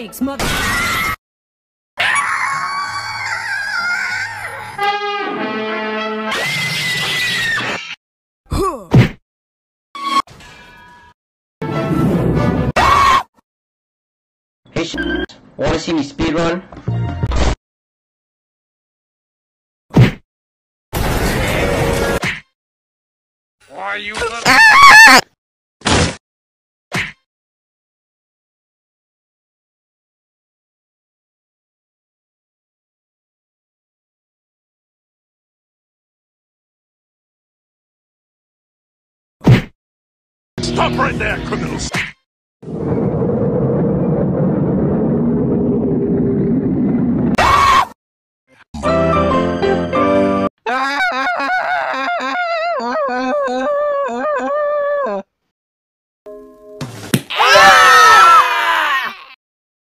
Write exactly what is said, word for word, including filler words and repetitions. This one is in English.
Thanks, mother. Hey, sh wanna see me speedrun? Why you little... Stop right there, criminals!